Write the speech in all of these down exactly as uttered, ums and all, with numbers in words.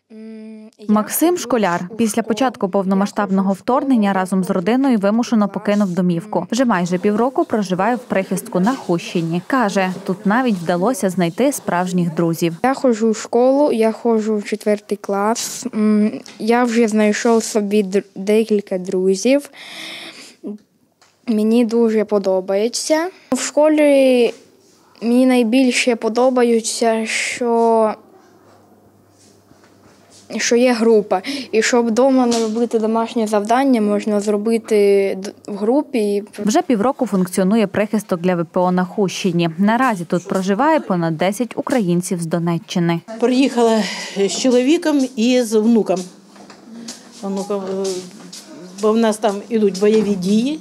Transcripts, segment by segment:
Максим – школяр. Після початку повномасштабного вторгнення разом з родиною вимушено покинув домівку. Вже майже півроку проживає в прихистку на Хустщині. Каже, тут навіть вдалося знайти справжніх друзів. Я ходжу в школу, я ходжу в четвертий клас. Я вже знайшов собі декілька друзів. Мені дуже подобається. В школі мені найбільше подобається, що що є група. І щоб вдома не робити домашнє завдання, можна зробити в групі. Вже півроку функціонує прихисток для ВПО на Хустщині. Наразі тут проживає понад десять українців з Донеччини. Приїхала з чоловіком і з внуком. внуком. Бо в нас там ідуть бойові дії.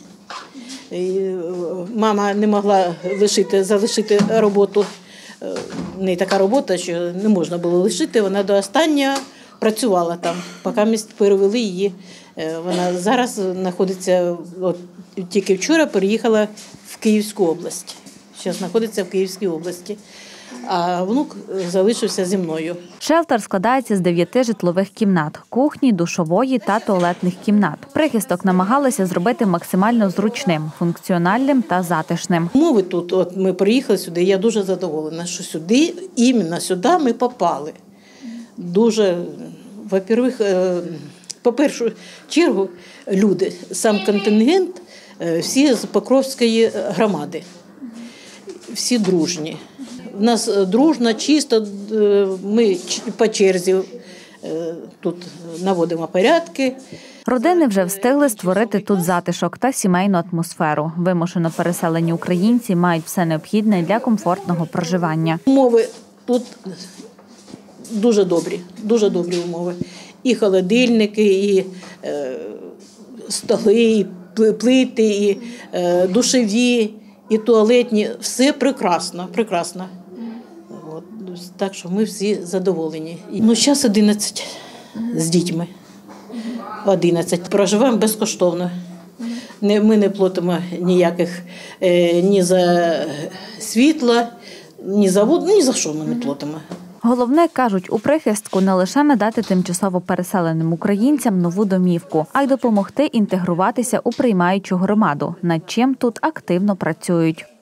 Мама не могла лишити, залишити роботу. Не така робота, що не можна було лишити. Вона до останнього працювала там, поки ми перевели її. Вона зараз знаходиться, от, тільки вчора переїхала в Київську область. Зараз знаходиться в Київській області. А внук залишився зі мною. Шелтер складається з дев'яти житлових кімнат – кухні, душової та туалетних кімнат. Прихисток намагалися зробити максимально зручним, функціональним та затишним. Умови тут, от ми приїхали сюди, я дуже задоволена, що сюди, іменно сюди ми попали. Дуже, во-первых, по першу чергу, люди, сам контингент, всі з Покровської громади, всі дружні. У нас дружно, чисто, ми по черзі тут наводимо порядки. Родини вже встигли створити тут затишок та сімейну атмосферу. Вимушено переселені українці мають все необхідне для комфортного проживання. Умови тут дуже добрі, дуже добрі умови. І холодильники, і е, столи, і плити, і е, душові, і туалетні. Все прекрасно, прекрасно. От, так що ми всі задоволені. Ну, зараз одинадцять з дітьми. одинадцять. Проживаємо безкоштовно. Не, ми не платимо ніяких е, ні за світло, ні за воду, ні за що ми не платимо. Головне, кажуть, у прихистку не лише надати тимчасово переселеним українцям нову домівку, а й допомогти інтегруватися у приймаючу громаду, над чим тут активно працюють.